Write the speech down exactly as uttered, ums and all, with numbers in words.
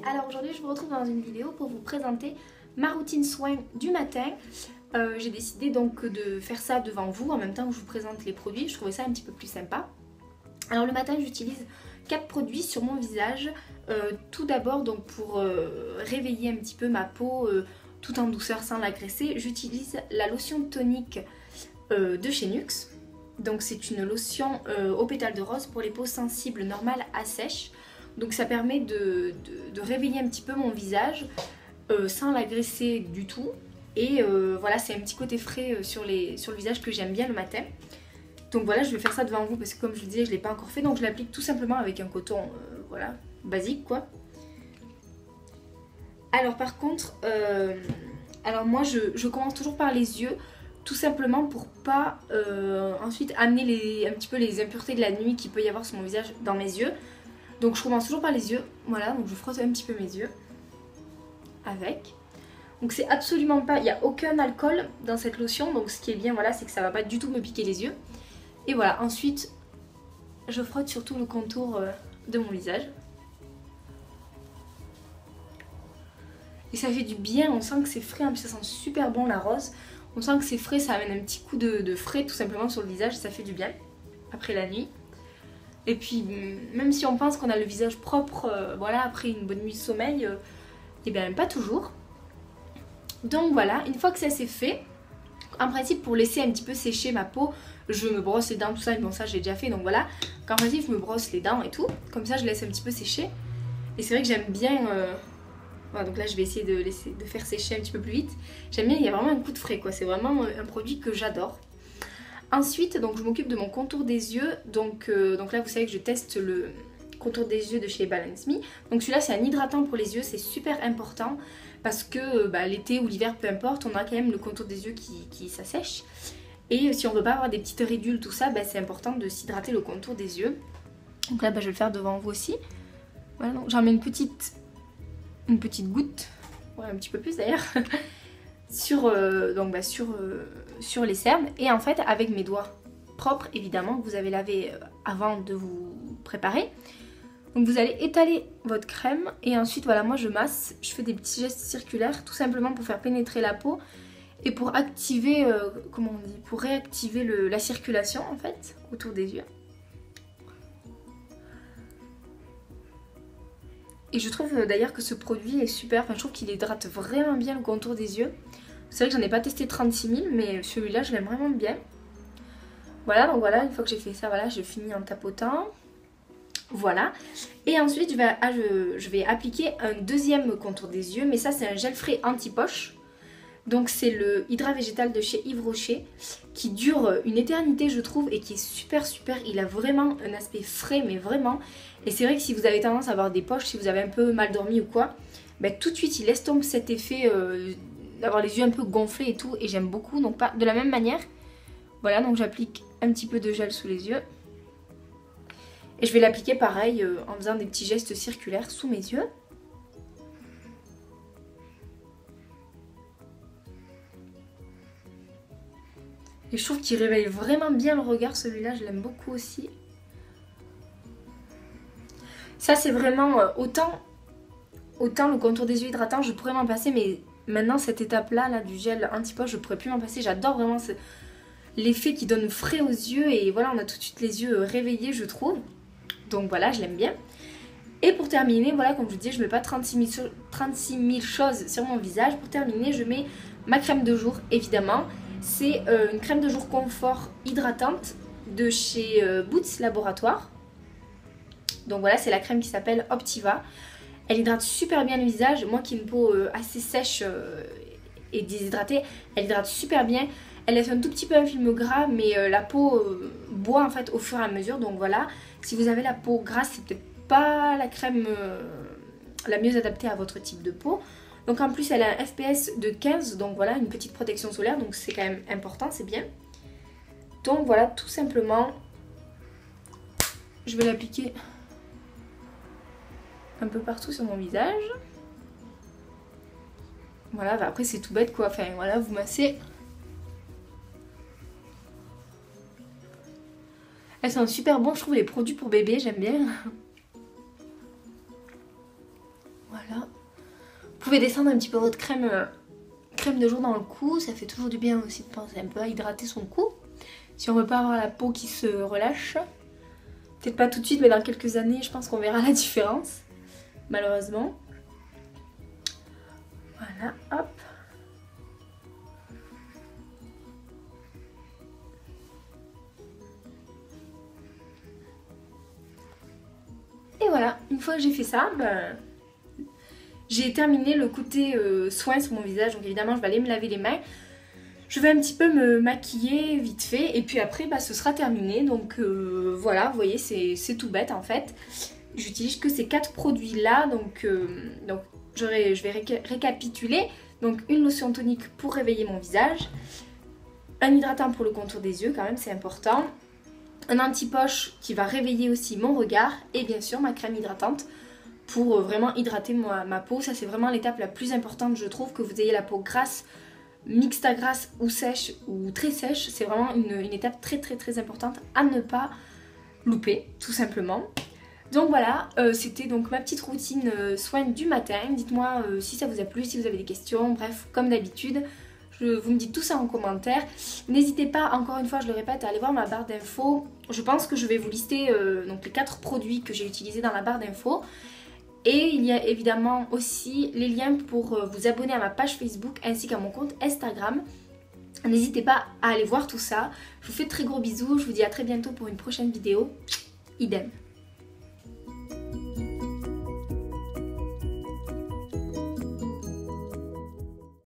Alors aujourd'hui je vous retrouve dans une vidéo pour vous présenter ma routine soin du matin. Euh, j'ai décidé donc de faire ça devant vous en même temps que je vous présente les produits, je trouvais ça un petit peu plus sympa. Alors le matin j'utilise quatre produits sur mon visage. Euh, tout d'abord donc pour euh, réveiller un petit peu ma peau euh, tout en douceur sans l'agresser, j'utilise la lotion tonique euh, de chez Nuxe. Donc c'est une lotion euh, aux pétales de rose pour les peaux sensibles normales à sèches. Donc ça permet de, de, de réveiller un petit peu mon visage euh, sans l'agresser du tout. Et euh, voilà, c'est un petit côté frais sur, les, sur le visage que j'aime bien le matin. Donc voilà, je vais faire ça devant vous parce que comme je le disais, je ne l'ai pas encore fait. Donc je l'applique tout simplement avec un coton, euh, voilà, basique quoi. Alors par contre, euh, alors moi je, je commence toujours par les yeux. Tout simplement pour pas euh, ensuite amener les, un petit peu les impuretés de la nuit qu'il peut y avoir sur mon visage dans mes yeux. Donc je commence toujours par les yeux, voilà, donc je frotte un petit peu mes yeux avec. Donc c'est absolument pas, il n'y a aucun alcool dans cette lotion, donc ce qui est bien, voilà, c'est que ça va pas du tout me piquer les yeux. Et voilà, ensuite je frotte sur tout le contour de mon visage. Et ça fait du bien, on sent que c'est frais, en plus ça sent super bon la rose. On sent que c'est frais, ça amène un petit coup de, de frais tout simplement sur le visage, ça fait du bien après la nuit. Et puis même si on pense qu'on a le visage propre, euh, voilà, après une bonne nuit de sommeil, euh, et bien même pas toujours. Donc voilà, une fois que ça c'est fait, en principe pour laisser un petit peu sécher ma peau, je me brosse les dents, tout ça, bon ça j'ai déjà fait, donc voilà. En principe je me brosse les dents et tout, comme ça je laisse un petit peu sécher. Et c'est vrai que j'aime bien... Euh, Voilà, donc là je vais essayer de, laisser, de faire sécher un petit peu plus vite. J'aime bien, il y a vraiment un coup de frais quoi, c'est vraiment un produit que j'adore. Ensuite, donc je m'occupe de mon contour des yeux. Donc, euh, donc là vous savez que je teste le contour des yeux de chez Balance Me. Donc celui-là c'est un hydratant pour les yeux, c'est super important. Parce que bah, l'été ou l'hiver, peu importe, on a quand même le contour des yeux qui, qui s'assèche. Et si on veut pas avoir des petites ridules, tout ça, bah, c'est important de s'hydrater le contour des yeux. Donc là bah, je vais le faire devant vous aussi. Voilà, donc j'en mets une petite... une petite goutte, ouais, un petit peu plus d'ailleurs, sur, euh, donc, bah, sur, euh, sur les cernes. Et en fait, avec mes doigts propres, évidemment, que vous avez lavé avant de vous préparer. Donc vous allez étaler votre crème et ensuite, voilà, moi je masse, je fais des petits gestes circulaires, tout simplement pour faire pénétrer la peau et pour activer, euh, comment on dit, pour réactiver le, la circulation en fait, autour des yeux. Et je trouve d'ailleurs que ce produit est super, enfin je trouve qu'il hydrate vraiment bien le contour des yeux. C'est vrai que j'en ai pas testé trente-six mille, mais celui-là je l'aime vraiment bien. Voilà, donc voilà, une fois que j'ai fait ça, voilà, je finis en tapotant. Voilà. Et ensuite je vais, ah, je, je vais appliquer un deuxième contour des yeux, mais ça c'est un gel frais anti-poche. Donc c'est le Hydra Végétal de chez Yves Rocher, qui dure une éternité je trouve, et qui est super super, il a vraiment un aspect frais, mais vraiment. Et c'est vrai que si vous avez tendance à avoir des poches, si vous avez un peu mal dormi ou quoi, ben, tout de suite il estompe cet effet euh, d'avoir les yeux un peu gonflés et tout, et j'aime beaucoup. Donc pas de la même manière, voilà, donc j'applique un petit peu de gel sous les yeux. Et je vais l'appliquer pareil euh, en faisant des petits gestes circulaires sous mes yeux. Et je trouve qu'il réveille vraiment bien le regard, celui-là, je l'aime beaucoup aussi. Ça c'est vraiment, euh, autant, autant le contour des yeux hydratant, je pourrais m'en passer, mais maintenant cette étape-là, là, du gel anti-poche, je pourrais plus m'en passer. J'adore vraiment l'effet qui donne frais aux yeux, et voilà, on a tout de suite les yeux réveillés, je trouve. Donc voilà, je l'aime bien. Et pour terminer, voilà, comme je vous disais, je ne mets pas trente-six mille choses sur mon visage. Pour terminer, je mets ma crème de jour, évidemment. C'est euh, une crème de jour confort hydratante de chez euh, Boots Laboratoire. Donc voilà, c'est la crème qui s'appelle Optiva. Elle hydrate super bien le visage. Moi qui ai une peau euh, assez sèche euh, et déshydratée, elle hydrate super bien. Elle laisse un tout petit peu un film gras, mais euh, la peau euh, boit en fait au fur et à mesure. Donc voilà, si vous avez la peau grasse, c'est peut-être pas la crème euh, la mieux adaptée à votre type de peau. Donc en plus elle a un F P S de quinze, donc voilà, une petite protection solaire, donc c'est quand même important, c'est bien. Donc voilà, tout simplement, je vais l'appliquer un peu partout sur mon visage. Voilà, bah après c'est tout bête quoi, enfin voilà, vous massez. Elles sont super bons, je trouve, les produits pour bébé, j'aime bien. Voilà. pouvez descendre un petit peu votre crème, euh, crème de jour dans le cou. Ça fait toujours du bien aussi de penser un peu à hydrater son cou. Si on veut pas avoir la peau qui se relâche. Peut-être pas tout de suite, mais dans quelques années, je pense qu'on verra la différence. Malheureusement. Voilà, hop. Et voilà, une fois que j'ai fait ça, ben, j'ai terminé le côté euh, soin sur mon visage. Donc évidemment, je vais aller me laver les mains. Je vais un petit peu me maquiller vite fait. Et puis après, bah, ce sera terminé. Donc euh, voilà, vous voyez, c'est tout bête en fait. J'utilise que ces quatre produits-là. Donc, euh, donc je vais, je vais réca récapituler. Donc une lotion tonique pour réveiller mon visage. Un hydratant pour le contour des yeux, quand même, c'est important. Un anti-poche qui va réveiller aussi mon regard. Et bien sûr, ma crème hydratante pour vraiment hydrater ma, ma peau. Ça, c'est vraiment l'étape la plus importante, je trouve, que vous ayez la peau grasse, mixte à grasse ou sèche ou très sèche. C'est vraiment une, une étape très très très importante à ne pas louper, tout simplement. Donc voilà, euh, c'était donc ma petite routine euh, soin du matin. Dites-moi euh, si ça vous a plu, si vous avez des questions. Bref, comme d'habitude, vous me dites tout ça en commentaire. N'hésitez pas, encore une fois, je le répète, à aller voir ma barre d'infos. Je pense que je vais vous lister euh, donc les quatre produits que j'ai utilisés dans la barre d'infos. Et il y a évidemment aussi les liens pour euh, vous abonner à ma page Facebook ainsi qu'à mon compte Instagram. N'hésitez pas à aller voir tout ça. Je vous fais de très gros bisous. Je vous dis à très bientôt pour une prochaine vidéo. Idem.